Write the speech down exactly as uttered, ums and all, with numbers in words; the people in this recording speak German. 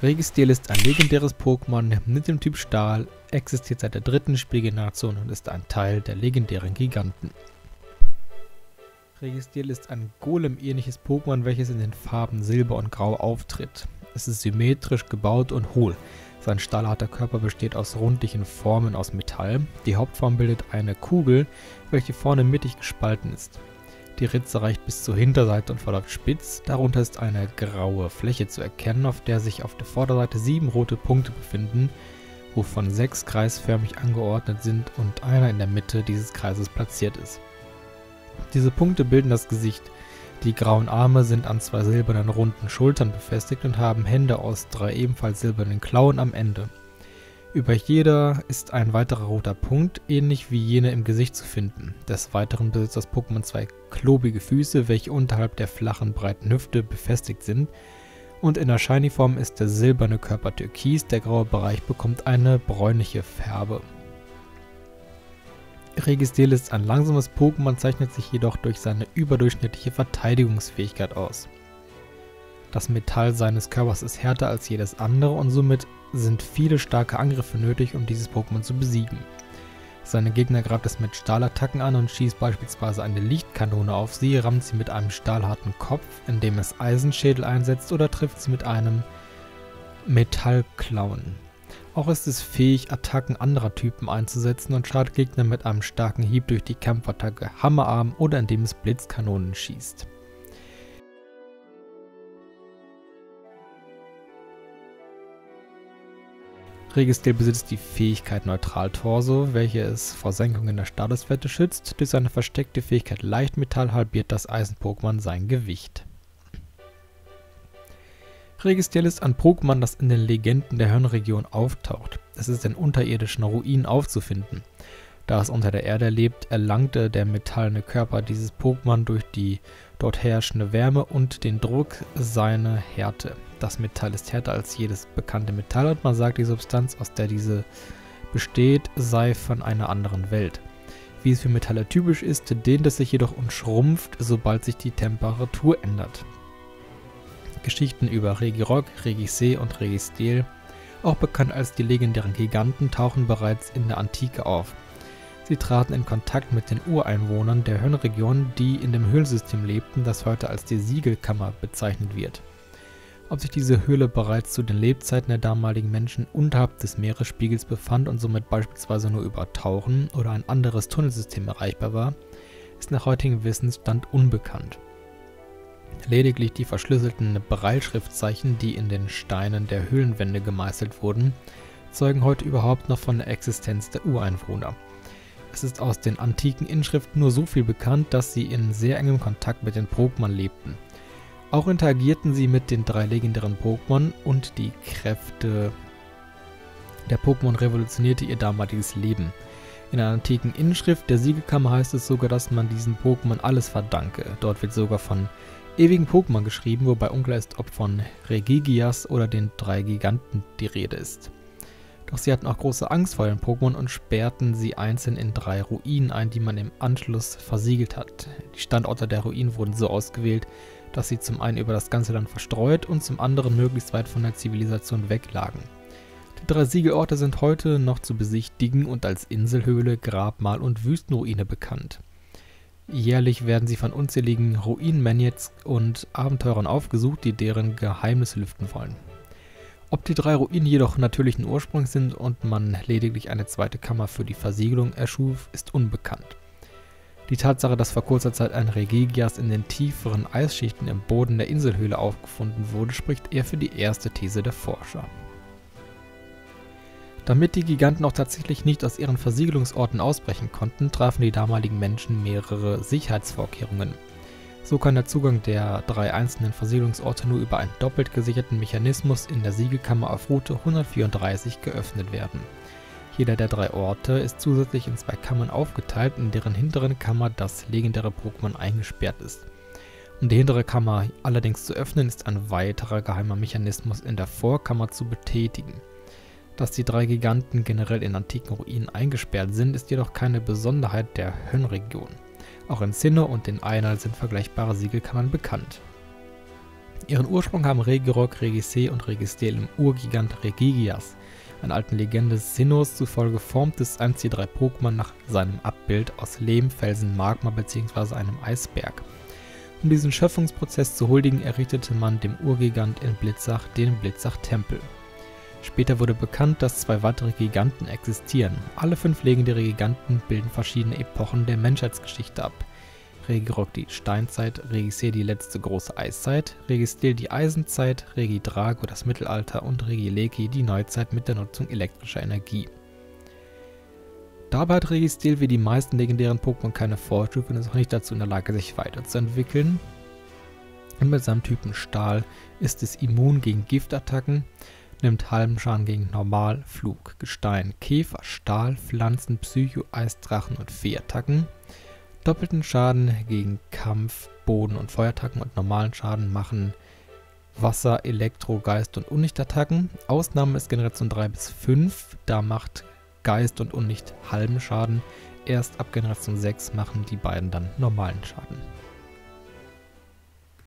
Registeel ist ein legendäres Pokémon mit dem Typ Stahl, existiert seit der dritten Spielgeneration und ist ein Teil der legendären Giganten. Registeel ist ein Golem-ähnliches Pokémon, welches in den Farben Silber und Grau auftritt. Es ist symmetrisch gebaut und hohl. Sein stahlharter Körper besteht aus rundlichen Formen aus Metall. Die Hauptform bildet eine Kugel, welche vorne mittig gespalten ist. Die Ritze reicht bis zur Hinterseite und verläuft spitz. Darunter ist eine graue Fläche zu erkennen, auf der sich auf der Vorderseite sieben rote Punkte befinden, wovon sechs kreisförmig angeordnet sind und einer in der Mitte dieses Kreises platziert ist. Diese Punkte bilden das Gesicht. Die grauen Arme sind an zwei silbernen runden Schultern befestigt und haben Hände aus drei ebenfalls silbernen Klauen am Ende. Über jeder ist ein weiterer roter Punkt, ähnlich wie jene im Gesicht zu finden. Des Weiteren besitzt das Pokémon zwei klobige Füße, welche unterhalb der flachen, breiten Hüfte befestigt sind. Und in der Shiny-Form ist der silberne Körper türkis, der graue Bereich bekommt eine bräunliche Färbe. Registeel ist ein langsames Pokémon, zeichnet sich jedoch durch seine überdurchschnittliche Verteidigungsfähigkeit aus. Das Metall seines Körpers ist härter als jedes andere und somit sind viele starke Angriffe nötig, um dieses Pokémon zu besiegen. Seine Gegner greift es mit Stahlattacken an und schießt beispielsweise eine Lichtkanone auf sie, rammt sie mit einem stahlharten Kopf, indem es Eisenschädel einsetzt, oder trifft sie mit einem Metallklauen. Auch ist es fähig, Attacken anderer Typen einzusetzen und schadet Gegner mit einem starken Hieb durch die Kampfattacke Hammerarm oder indem es Blitzkanonen schießt. Registeel besitzt die Fähigkeit Neutral-Torso, welche es vor Senkungen der Statuswerte schützt. Durch seine versteckte Fähigkeit Leichtmetall halbiert das Eisen-Pokémon sein Gewicht. Registeel ist ein Pokémon, das in den Legenden der Hirnregion auftaucht. Es ist in unterirdischen Ruinen aufzufinden. Da es unter der Erde lebt, erlangte der metallene Körper dieses Pokémon durch die dort herrschende Wärme und den Druck seine Härte. Das Metall ist härter als jedes bekannte Metall und man sagt, die Substanz, aus der diese besteht, sei von einer anderen Welt. Wie es für Metalle typisch ist, dehnt es sich jedoch und schrumpft, sobald sich die Temperatur ändert. Geschichten über Regirock, Regisee und Registeel, auch bekannt als die legendären Giganten, tauchen bereits in der Antike auf. Sie traten in Kontakt mit den Ureinwohnern der Hirnregion, die in dem Höhlensystem lebten, das heute als die Siegelkammer bezeichnet wird. Ob sich diese Höhle bereits zu den Lebzeiten der damaligen Menschen unterhalb des Meeresspiegels befand und somit beispielsweise nur über Tauchen oder ein anderes Tunnelsystem erreichbar war, ist nach heutigem Wissensstand unbekannt. Lediglich die verschlüsselten Brailleschriftzeichen, die in den Steinen der Höhlenwände gemeißelt wurden, zeugen heute überhaupt noch von der Existenz der Ureinwohner. Es ist aus den antiken Inschriften nur so viel bekannt, dass sie in sehr engem Kontakt mit den Pokémon lebten. Auch interagierten sie mit den drei legendären Pokémon und die Kräfte der Pokémon revolutionierte ihr damaliges Leben. In einer antiken Inschrift der Siegelkammer heißt es sogar, dass man diesen Pokémon alles verdanke. Dort wird sogar von ewigen Pokémon geschrieben, wobei unklar ist, ob von Regigias oder den drei Giganten die Rede ist. Doch sie hatten auch große Angst vor den Pokémon und sperrten sie einzeln in drei Ruinen ein, die man im Anschluss versiegelt hat. Die Standorte der Ruinen wurden so ausgewählt, dass sie zum einen über das ganze Land verstreut und zum anderen möglichst weit von der Zivilisation weg lagen. Die drei Siegelorte sind heute noch zu besichtigen und als Inselhöhle, Grabmal und Wüstenruine bekannt. Jährlich werden sie von unzähligen Ruinenmaniacs und Abenteurern aufgesucht, die deren Geheimnisse lüften wollen. Ob die drei Ruinen jedoch natürlichen Ursprungs sind und man lediglich eine zweite Kammer für die Versiegelung erschuf, ist unbekannt. Die Tatsache, dass vor kurzer Zeit ein Regigias in den tieferen Eisschichten im Boden der Inselhöhle aufgefunden wurde, spricht eher für die erste These der Forscher. Damit die Giganten auch tatsächlich nicht aus ihren Versiegelungsorten ausbrechen konnten, trafen die damaligen Menschen mehrere Sicherheitsvorkehrungen. So kann der Zugang der drei einzelnen Versiegelungsorte nur über einen doppelt gesicherten Mechanismus in der Siegelkammer auf Route hundertvierunddreißig geöffnet werden. Jeder der drei Orte ist zusätzlich in zwei Kammern aufgeteilt, in deren hinteren Kammer das legendäre Pokémon eingesperrt ist. Um die hintere Kammer allerdings zu öffnen, ist ein weiterer geheimer Mechanismus in der Vorkammer zu betätigen. Dass die drei Giganten generell in antiken Ruinen eingesperrt sind, ist jedoch keine Besonderheit der Hirnregion. Auch in Sinnoh und in Einhal sind vergleichbare Siegelkammern bekannt. Ihren Ursprung haben Regirock, Regicé und Registeel im Urgigant Regigias. Einer alten Legende Sinnohs zufolge formt es eins der drei Pokémon nach seinem Abbild aus Lehm, Felsen, Magma bzw. einem Eisberg. Um diesen Schöpfungsprozess zu huldigen, errichtete man dem Urgigant in Blitzach den Blitzach-Tempel. Später wurde bekannt, dass zwei weitere Giganten existieren. Alle fünf legendäre Giganten bilden verschiedene Epochen der Menschheitsgeschichte ab. Regirock die Steinzeit, Regicé die letzte große Eiszeit, Registeel die Eisenzeit, Regidrago das Mittelalter und Regileki die Neuzeit mit der Nutzung elektrischer Energie. Dabei hat Registeel wie die meisten legendären Pokémon keine Vorstufe und ist auch nicht dazu in der Lage, sich weiterzuentwickeln. Und mit seinem Typen Stahl ist es immun gegen Giftattacken, nimmt halben Schaden gegen Normal, Flug, Gestein, Käfer, Stahl, Pflanzen, Psycho, Eisdrachen und Viehattacken. Doppelten Schaden gegen Kampf, Boden- und Feuerattacken und normalen Schaden machen Wasser, Elektro, Geist und Unlichtattacken. Ausnahme ist Generation drei bis fünf, da macht Geist und Unlicht halben Schaden. Erst ab Generation sechs machen die beiden dann normalen Schaden.